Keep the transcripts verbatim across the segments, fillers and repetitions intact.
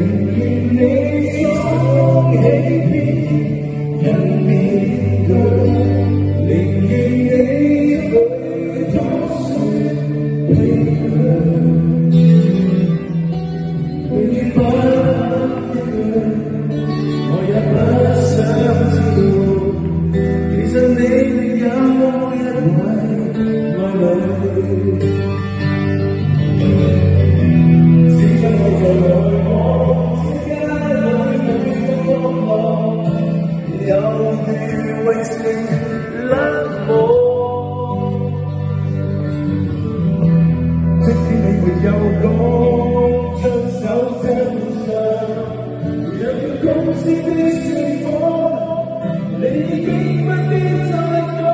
願你想起邊人面具，寧願你去作説離去，永遠不一句，我也不想知道，其實你有一位愛侶。 有如永成冷漠，即使你沒有講出手真相，人共是你說謊，你已經不必再講。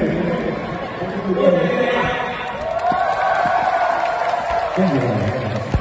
跟住